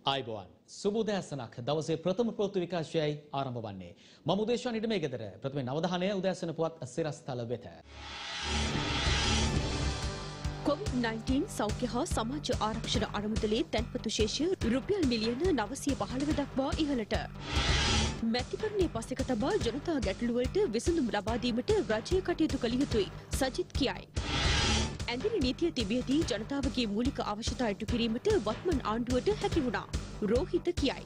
ආයිබෝවන් සුබෝදෑසනක් දවසේ ප්‍රථම ප්‍රවෘත්ති විකාශයයි ආරම්භ වන්නේ මම උදේශාන් ඉඩමේ ගෙදර ප්‍රථම අවධානය උදෑසන පුවත් සිරස්තල වෙත COVID-19 සෞඛ්‍ය හා සමාජ ආරක්ෂණ අරමුදලේ තැන්පතු ශේෂය රුපියල් මිලියන 915 දක්වා ඉහළට මැතිවරණයේ පසෙක තබා ජනතා ගැටලුවලට විසඳුම් ලබා දීමට රජය කටයුතු කළ යුතුයි සජිත් කියයි. ඇඳිරි නීතිය තිබියදී ජනතාවගේ මූලික අවශ්‍යතා ඉටු කිරීමට වත්මන් ආණ්ඩුවට හැකි වුණා. රෝහිත කියයි.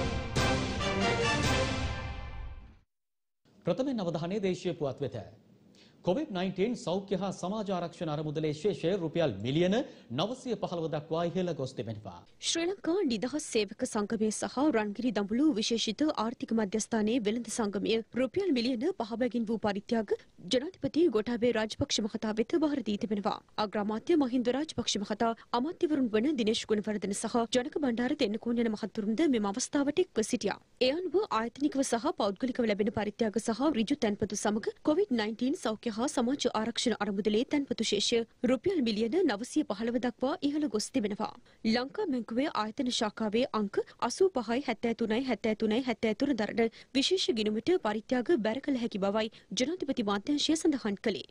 ප්‍රථමයෙන් අවධානය දේශීය පුවත් වෙත. COVID-19 සෞඛ්‍ය හා සමාජ ආරක්ෂණ අරමුදලේ ශේෂය රුපියල් මිලියන 915 දක්වා ඉහළ ගොස් තිබෙනවා. ශ්‍රී ලංකා නිදහස් සේවක සංගමය සහ රන්ගිරි දඹුලු විශේෂිත ආර්ථික මධ්‍යස්ථානයේ වෙළඳ සංගමය රුපියල් මිලියන 5 බැගින් වූ පරිත්‍යාග ජනාධිපති ගෝඨාභය රාජපක්ෂ මහතා වෙත බාර දී තිබෙනවා. අග්‍රාමාත්‍ය මහින්ද රාජපක්ෂ මහතා අමාත්‍යවරුන් වන දිනේෂ් ගුණවර්ධන සහ ජනක බණ්ඩාර තෙන්නකෝන් යන මහතුරුන්ද මෙම අවස්ථාවට එක්ව සිටියා. ඒ අනුව ආයතනිකව සහ පෞද්ගලිකව ලැබෙන පරිත්‍යාග සහ ඍජු තැන්පතු සමග COVID-19 සෞඛ්‍ය හා සමාජ ආරක්ෂණ අරමුදලේ තැන්පතු ශේෂය රුපියල් මිලියන 915 දක්වා ඉහළ ගොස් තිබෙනවා. ලංකා බැංකුවේ ආයතන ශාඛාවේ අංක 85යි 73යි 73යි 73 දරන විශේෂ ගිණුමට පරිත්‍යාග බැර කළ හැකි බවයි ජනාධිපති මාධ්‍යංශය සඳහන් කළේ.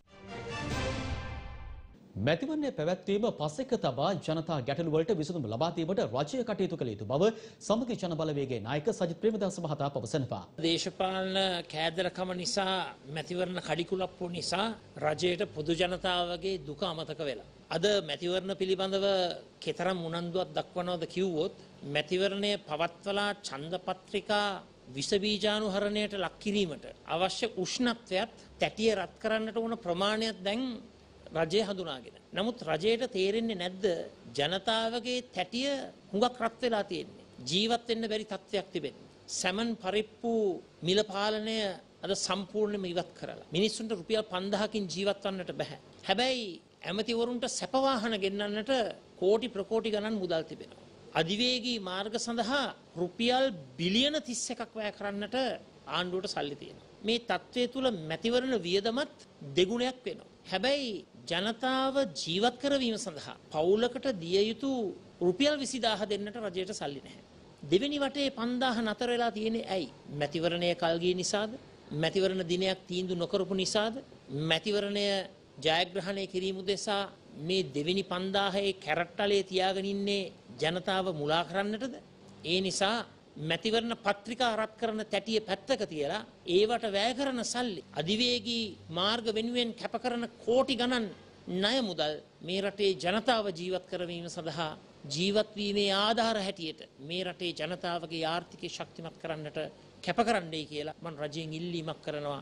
මැතිවරණය පැවැත්වීම පසෙක තබා ජනතා ගැටලු වලට විසඳුම් ලබා දීමට රජය කටයුතු කළ යුතු බව සමගි ජන බලවේගයේ නායක සජිත් ප්‍රේමදාස මහතා පවසනවා. දේශපාලන කෑදරකම නිසා මැතිවරණ කඩිකුලප්පු නිසා රජයට පොදු ජනතාවගේ දුක අමතක වෙලා. අද මැතිවරණ පිළිබඳව කතරම් උනන්දුවක් දක්වනවද කිව්වොත් මැතිවරණය පවත්වලා ඡන්ද පත්‍රිකා විස බීජානුහරණයට ලක් කිරීමට අවශ්‍ය උෂ්ණත්වයත් තැටිය රත් කරන්නට ඕන ප්‍රමාණයක් දැන් රජය හඳුනාගෙන. නමුත් රජයට තේරෙන්නේ නැද්ද ජනතාවගේ තැටිය හුඟක් රත් වෙලා තියෙන්නේ. ජීවත් වෙන්න බැරි තත්ත්වයක් තිබෙන්නේ. සැමන් පරිප්පු මිල පාලනය අද සම්පූර්ණයෙන්ම ඉවත් කරලා. මිනිස්සුන්ට රුපියල් 5000කින් ජීවත් වන්නට බෑ. හැබැයි ඇමතිවරුන්ට සැප වාහන ගෙන්නන්නට කෝටි ප්‍රකෝටි ගණන් මුදල් තිබෙනවා. අධිවේගී මාර්ග සඳහා රුපියල් බිලියන 31ක් වැය කරන්නට ආණ්ඩුවට සල්ලි තියෙනවා. මේ තත්ත්වය තුල මැතිවරණ වියදමත් දෙගුණයක් වෙනවා. හැබැයි ජනතාව ජීවත් කරවීම සඳහා පවුලකට දිය යුතු රුපියල් 20000 දෙන්නට රජයට සල්ලි නැහැ. දෙවෙනි වටේ 5000 නතර වෙලා තියෙන්නේ ඇයි? මැතිවරණය කල් ගිය නිසාද? මැතිවරණ දිනයක් තීන්දුව නොකරපු නිසාද? මැතිවරණය ජයග්‍රහණය කිරීම උදෙසා මේ දෙවෙනි 5000 කැරට්ටලේ තියාගෙන ඉන්නේ ජනතාව මුලා කරන්නටද? ඒ නිසා මැතිවරණ පත්‍රිකා රත් කරන තැටිය පැත්තක තියලා ඒවට වැය කරන සල්ලි අධිවේගී මාර්ග වෙනුවෙන් කැප කරන කෝටි ගණන් ණය මුදල් මේ රටේ ජනතාව ජීවත් කරවීම සඳහා ජීවත් වීමේ ආධාර හැටියට මේ රටේ ජනතාවගේ ආර්ථිකය ශක්තිමත් කරන්නට කැප කරන්නයි කියලා මම රජයෙන් ඉල්ලීමක් කරනවා.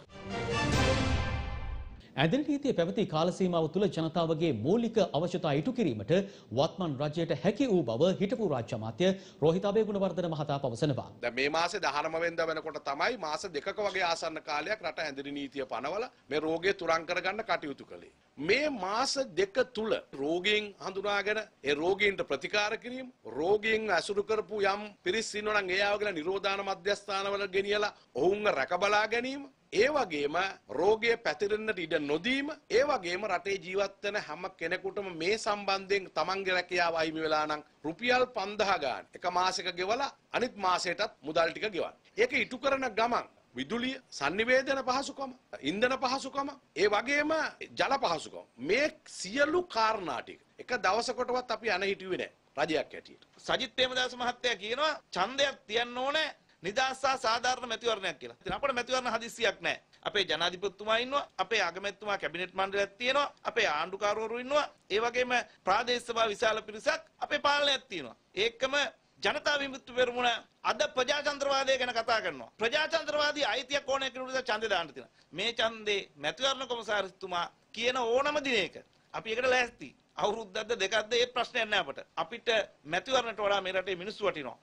ඇඳිරි නීතිය පැවති කාල සීමාව තුළ ජනතාවගේ මූලික අවශ්‍යතා ඉටු කිරීමට වත්මන් රජයට හැකි වූ බව හිටපු රාජ්‍ය අමාත්‍ය රෝහිත අබේගුණවර්ධන මහතා පවසනවා. දැන් මේ මාසේ 19 වෙනිදා වෙනකොට තමයි මාස දෙකක වගේ ආසන්න කාලයක් රට ඇඳිරි නීතිය පනවලා මේ රෝගය තුරන් කරගන්න කටයුතු කළේ. මේ මාස දෙක තුල රෝගීන් හඳුනාගෙන ඒ රෝගීන්ට ප්‍රතිකාර කිරීම, රෝගීන් ඇසුරු කරපු යම් පිරිස් ඉන්නවා නම් ඒ ආවගෙන නිරෝධාන මධ්‍යස්ථානවල ගෙනියලා ඔවුන්ව රැකබලා ගැනීම, ඒ වගේම රෝගය පැතිරෙන්නට ඉඩ නොදීම, ඒ වගේම රටේ ජීවත් වෙන හැම කෙනෙකුටම මේ සම්බන්ධයෙන් තමන්ගේ රැකියාව අහිමි වෙලා නම් රුපියල් 5000 ගන්න එක මාසයක ගෙවලා අනිත් මාසයටත් මුදල් ටික ගෙවන්න. ඒක ඉටු කරන ගමන් විදුලිය, sannivedana පහසුකම, ඉන්ධන පහසුකම, ඒ වගේම ජල පහසුකම, මේ සියලු කාරණා ටික එක දවසකටවත් අපි අන හිටියේ නැහැ රජයක් හැටියට. සජිත් ප්‍රේමදාස මහත්තයා කියනවා ඡන්දයක් තියන්න ඕනේ නිදහස් සහ සාධාරණ මැතිවරණයක් කියලා. ඉතින් අපේ මැතිවරණ හදිස්සියක් නැහැ. අපේ ජනාධිපතිතුමා ඉන්නවා, අපේ අගමැතිතුමා කැබිනට් මණ්ඩලයක් තියෙනවා, අපේ ආණ්ඩුකාරවරු ඉන්නවා, ඒ වගේම ප්‍රාදේශ සභා විශාල පිරිසක්, අපේ පාලනයක් තියෙනවා. ඒකම ජනතා විමුක්ති පෙරමුණ අද ප්‍රජාතන්ත්‍රවාදය ගැන කතා කරනවා. ප්‍රජාතන්ත්‍රවාදී අයිතියක් ඕනේ කෙනෙකුට ඡන්දේ දාන්න තියෙනවා. මේ ඡන්දේ මැතිවරණ කොමසාරිස්තුමා කියන ඕනම දිනයක අපි ඒකට ලෑස්ති. අවුරුද්දක්ද දෙකක්ද ඒ ප්‍රශ්නයක් නෑ අපට. අපිට මැතිවරණට වඩා මේ රටේ මිනිස්සු වටිනවා.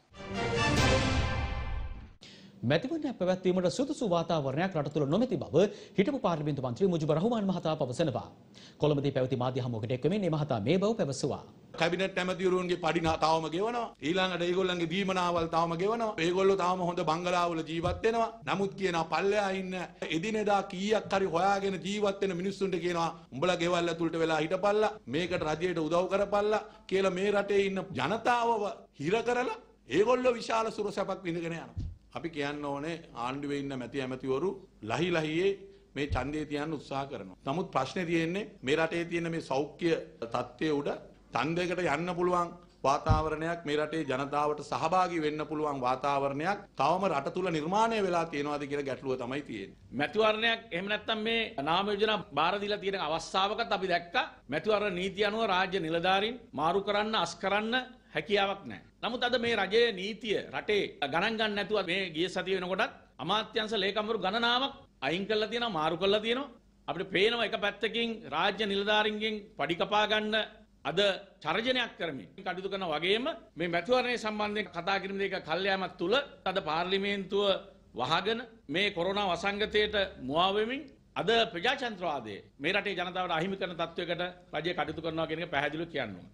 මැතිවරණයක් පැවැත්වීමට සුදුසු වාතාවරණයක් රට තුළ නොමැති බව හිටපු පාර්ලිමේන්තු මන්ත්‍රී මුජිබුර් රහ්මාන් මහතා පවසනවා. කොළඹදී පැවති මාධ්‍ය හමුවකට එක්වෙමින් මේ මහතා මේ බව පැවසුවා. කැබිනට් ඇමතිවරුන්ගේ පඩි තාවම ගෙවනවා. ඊළඟට ඒගොල්ලන්ගේ දීමනාවල් තාවම ගෙවනවා. ඒගොල්ලෝ තාම හොඳ බංගලාවල ජීවත් වෙනවා. නමුත් කියනවා පල්ලෙහා ඉන්න එදිනෙදා කීයක් හරි හොයාගෙන ජීවත් වෙන මිනිස්සුන්ට කියනවා උඹලා ගෙවල් ඇතුළට වෙලා හිටපල්ලා මේකට රජයට උදව් කරපල්ලා කියලා මේ රටේ ඉන්න ජනතාවව හිර කරලා ඒගොල්ලෝ විශාල සුරසැපක් විඳගෙන යනවා. අපි කියන්න ඕනේ ආණ්ඩුවේ ඉන්න මැති ඇමතිවරු ලහි ලහියේ මේ ඡන්දේ තියන්න උත්සාහ කරනවා. නමුත් ප්‍රශ්නේ තියෙන්නේ මේ රටේ තියෙන මේ සෞඛ්‍ය තත්ත්වයේ උඩ ඡන්දයකට යන්න පුළුවන් වාතාවරණයක් මේ රටේ ජනතාවට සහභාගී වෙන්න පුළුවන් වාතාවරණයක් තවම රට තුල නිර්මාණය වෙලා තියෙනවාද කියලා ගැටලුව තමයි තියෙන්නේ. මැතිවරණයක් එහෙම නැත්නම් මේ නාම යෝජනා බාර දීලා තියෙන අවස්ථාවකත් අපි දැක්කා මැතිවරණ නීතිය අනුව රාජ්‍ය නිලධාරීන් මාරු කරන්න අස් කරන්න හැකියාවක් නැහැ. නමුත් අද මේ රජයේ නීතිය රටේ ගණන් ගන්න නැතුව මේ ගිය සතිය වෙනකොටත් අමාත්‍යංශ ලේකම්වරු ගණනාවක් අයින් කරලා තියෙනවා මාරු කරලා තියෙනවා. අපිට පේනවා එක පැත්තකින් රාජ්‍ය නිලධාරීන්ගෙන් පඩි කපා ගන්න අද චර්ජනයක් කරමින් කටයුතු කරන වගේම මේ මැතිවරණය සම්බන්ධයෙන් කතා කිරීම දෙක කල්යාමක් තුල අද පාර්ලිමේන්තුව වහගෙන මේ කොරෝනා වසංගතයට මුවා වෙමින් අද ප්‍රජාතන්ත්‍රවාදයේ මේ රටේ ජනතාවට අහිමි කරන තත්වයකට රජය කටයුතු කරනවා කියන එක පැහැදිලිව කියන්න ඕන.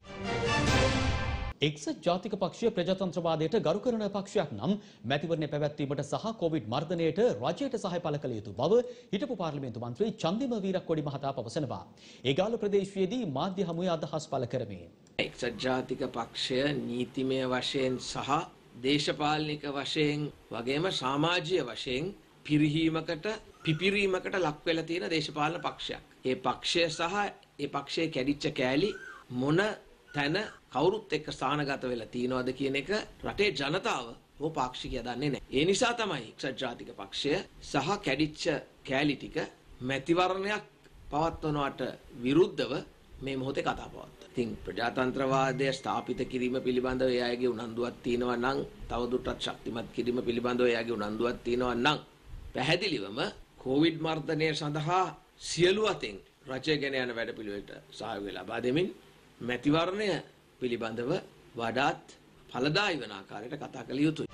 එක්සත් ජාතික පක්ෂය ප්‍රජාතන්ත්‍රවාදයට ගරු කරන පක්ෂයක් නම් මැතිවරණය පැවැත්වීමට සහ කොවිඩ් මර්ධනයට රජයට සහාය පළ කළ යුතු බව හිටපු පාර්ලිමේන්තු මන්ත්‍රී චන්දිම වීරක්කොඩි මහතා පවසනවා. ඒගාල ප්‍රදේශයේදී මාධ්‍ය හමුවේ අදහස් පළ කරමින් එක්සත් ජාතික පක්ෂය නීතිමය වශයෙන් සහ දේශපාලනික වශයෙන් වගේම සමාජීය වශයෙන් පිරිහීමකට පිපිරීමකට ලක් වෙලා තියෙන දේශපාලන පක්ෂයක්. ඒ පක්ෂය සහ ඒ පක්ෂයේ කැඩිච්ච කෑලි මොන තැන කවුරුත් එක්ක ස්ථානගත වෙලා තියනවද කියන එක රටේ ජනතාව හෝ පාක්ෂිකයා දන්නේ නැහැ. ඒ නිසා තමයි එක්සත් ජාතික පක්ෂය සහ කැඩිච්ච කෑලි ටික මැතිවරණයක් පවත්වනවට විරුද්ධව මේ මොහොතේ කතා පවත්වනවා. ඉතින් ප්‍රජාතන්ත්‍රවාදය ස්ථාපිත කිරීම පිළිබඳව ඒ අයගේ උනන්දුවක් තියෙනවා නම් තවදුරටත් ශක්තිමත් කිරීම පිළිබඳව ඒ අයගේ උනන්දුවක් තියෙනවා නම් පැහැදිලිවම කොවිඩ් මර්ධනය සඳහා සියලු අතින් රජය ගෙන යන වැඩපිළිවෙලට සහයෝගය ලබා දෙමින් මැතිවරණය පිළිබඳව වඩාත් ඵලදායී වන ආකාරයට කතා කළ යුතුයි.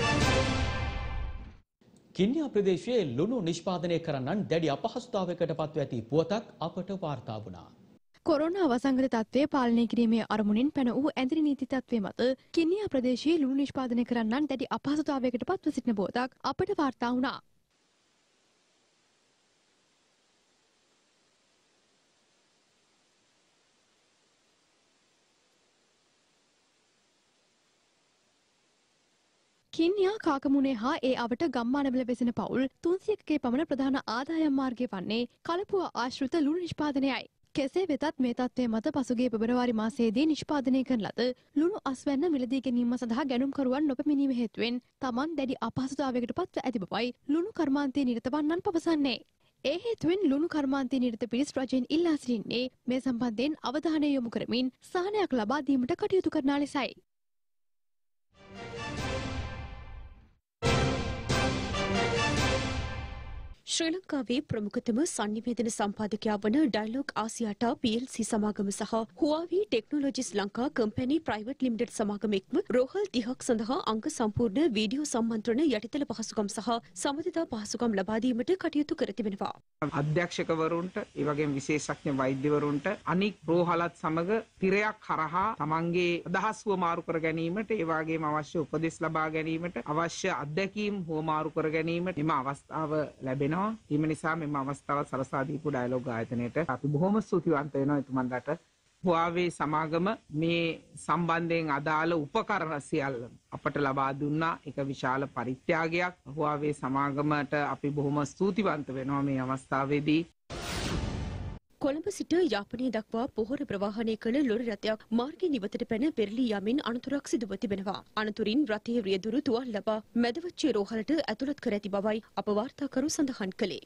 කින්නියා ප්‍රදේශයේ ලුණු නිෂ්පාදනය කරන්නන් දැඩි අපහසුතාවයකට පත්ව ඇති පුවතක් අපට වාර්තා වුණා. කොරෝනා වසංගත තත්ත්වය පාලනය කිරීමේ අරමුණින් පැන වූ ඇඳරි නීති තත්ත්වය මත කින්නියා ප්‍රදේශයේ ලුණු නිෂ්පාදනය කරන්නන් දැඩි අපහසුතාවයකට පත්ව සිටින පුවතක් අපට වාර්තා වුණා. කින්නියා කාකමුණේ හා ඒ අවට ගම්මානවල වෙසෙන පවුල් 300කගේ පමණ ප්‍රධාන ආදායම් මාර්ගය වන්නේ කලපුව ආශ්‍රිත ලුණු නිෂ්පාදනයයි. කෙසේ වෙතත් මේ තත්ත්වය මත පසුගිය පෙබරවාරි මාසයේදී නිෂ්පාදනය කරන ලද ලුණු අස්වැන්න මිලදී ගැනීම සඳහා ගැනුම්කරුවන් නොපැමිණීම හේතුවෙන් තමන් දැඩි අපහසුතාවයකට පත්ව ඇති බවයි ලුණු කර්මාන්තයේ නිරත වන්නන් පවසන්නේ. ඒ හේතුවෙන් ලුණු කර්මාන්තයේ නිරත පිරිස් රජයෙන් ඉල්ලා සිටින්නේ මේ සම්බන්ධයෙන් අවධානය යොමු කරමින් සහනයක් ලබා දීමට කටයුතු කරන ලෙසයි. ශ්‍රී ලංකාවේ ප්‍රමුඛතම සංනිවේදන සම්පාදකයා වන ඩයලොග් ආසියාටා PLC සමාගම සහ Huawei Technologies Lanka company private limited සමාගම එක්ව රෝහල් 30ක් සඳහා අංග සම්පූර්ණ වීඩියෝ සම්මන්ත්‍රණ යටිතල පහසුකම් සහ සමදතා පහසුකම් ලබා දීමට කටයුතු කර තිබෙනවා. අධ්‍යක්ෂකවරුන්ට ඒ වගේම විශේෂඥ වෛද්‍යවරුන්ට අනික් රෝහලත් සමග තිරයක් හරහා තමන්ගේ අදහස් හුවමාරු කර ගැනීමට ඒ වගේම අවශ්‍ය උපදෙස් ලබා ගැනීමට අවශ්‍ය අත්දැකීම් හුවමාරු කර ගැනීමට එම අවස්ථාව ලැබෙනවා. ඊම නිසා මෙම අවස්ථාව සලසා දීපු ඩයලොග් ආයතනයට අපි බොහොම ස්තුතිවන්ත වෙනවා එතුමන්ලට. Huawei සමාගම මේ සම්බන්ධයෙන් අදාළ උපකරණ සියල්ල අපට ලබා දුන්නා. ඒක විශාල පරිත්‍යාගයක්. Huawei සමාගමට අපි බොහොම ස්තුතිවන්ත වෙනවා මේ අවස්ථාවේදී. කොළඹ සිට යාපනය දක්වා පොහොර ප්‍රවාහනය කළ ලොරි රථයක් මාර්ගය නිවතට පැන පෙරලී යමින් අනතුරක් සිදුව තිබෙනවා. අනතුරින් රථයේ රියදුරු තුවාල ලබා මැදවච්චේ රෝහලට ඇතුළත් කර ඇති බවයි අප වාර්තාකරු සඳහන් කළේ.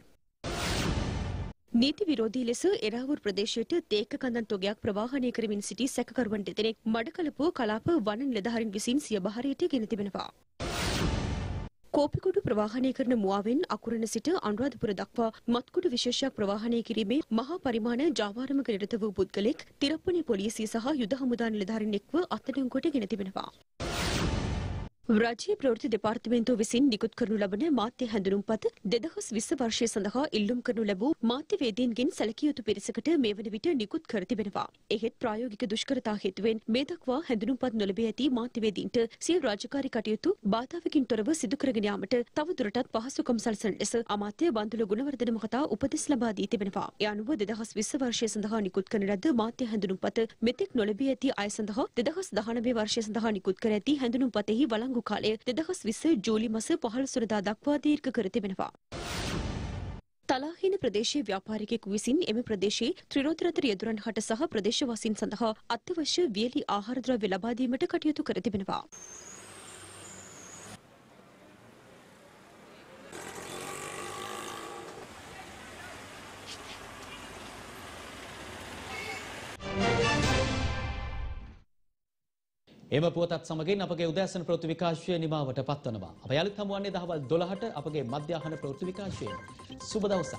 නීති විරෝධී ලෙස එරාවුර් ප්‍රදේශයට තේක කඳන් තොගයක් ප්‍රවාහනය කරමින් සිටි සැකකරුවන් දෙදෙනෙක් මඩකලපුව කලාප වන නිලධාරීන් විසින් සිය බහරයට ගෙන තිබෙනවා. කෝපිකුඩු ප්‍රවාහනය කරන මුවාවෙන් අකුරණ සිට අනුරාධපුර දක්වා මත්කුඩු විශේෂයක් ප්‍රවාහනය කිරීමේ මහා පරිමාණ ජාවාරමක නිරත වූ පුද්ගලෙක් තිරප්පුණේ පොලිසිය සහ යුද හමුදා නිලධාරීන් එක්ව අත්අඩංගුවට ගෙන තිබෙනවා. රජයේ ප්‍රවෘත්ති දෙපාර්තමේන්තුව විසින් නිකුත් කරනු ලබන මාධ්‍ය හැඳුනුම්පත 2020 වර්ෂය සඳහා ඉල්ලුම් කරනු ලැබූ මාධ්‍යවේදීන්ගෙන් සැලකිය යුතු පිරිසකට මේ වන විට නිකුත් කර තිබෙනවා. එහෙත් ප්‍රායෝගික දුෂ්කරතා හේතුවෙන් මේ දක්වා හැඳුනුම්පත් නොලැබී ඇති මාධ්‍යවේදීන්ට සිය රාජකාරී කටයුතු බාධාවකින් තොරව සිදු කරගෙන යාමට තවදුරටත් පහසුකම් සලසන ලෙස අමාත්‍ය බන්දුල ගුණවර්ධන මහතා උපදෙස් ලබා දී තිබෙනවා. ඒ අනුව 2020 වර්ෂය සඳහා නිකුත් කරන ලද මාධ්‍ය හැඳුනුම්පත මෙතෙක් නොලැබී ඇති අය සඳහා 2019 වර්ෂය සඳහා නිකුත් කර ඇති හැඳුනුම්පතෙහි වළංගු රාහු කාලය 2020 ජූලි මාස 15 වෙනිදා දක්වා දීර්ඝ කර තිබෙනවා. තලාහින ප්‍රදේශීය ව්‍යාපාරිකයෙකු විසින් එම ප්‍රදේශයේ ත්‍රිරෝද රියදුරන් හට සහ ප්‍රදේශවාසීන් සඳහා අත්‍යවශ්‍ය වියලි ආහාර ද්‍රව්‍ය ලබා දීමට කටයුතු කර තිබෙනවා. එම පුවතත් සමගින් අපගේ උදෑසන ප්‍රවෘත්ති විකාශය නිමාවට පත්වනවා. අප යළිත් හමුවන්නේ දහවල් 12ට අපගේ මධ්‍යහන ප්‍රවෘත්ති විකාශයෙන්. සුබ දවසක්.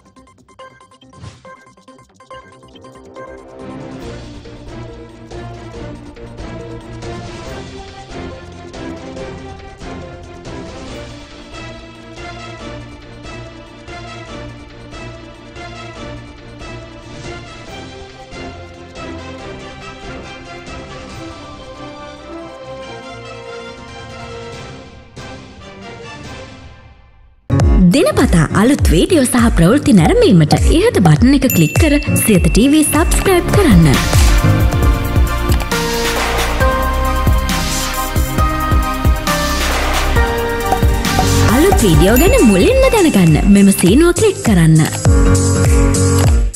දිනපතා අලුත් වීඩියෝ සහ ප්‍රවෘත්ති නැරඹීමට ඉහත බටන් එක ක්ලික් කර සියත TV සබ්ස්ක්‍රයිබ් කරන්න. අලුත් වීඩියෝ ගැන මුලින්ම දැනගන්න මෙම සීනුව ක්ලික් කරන්න.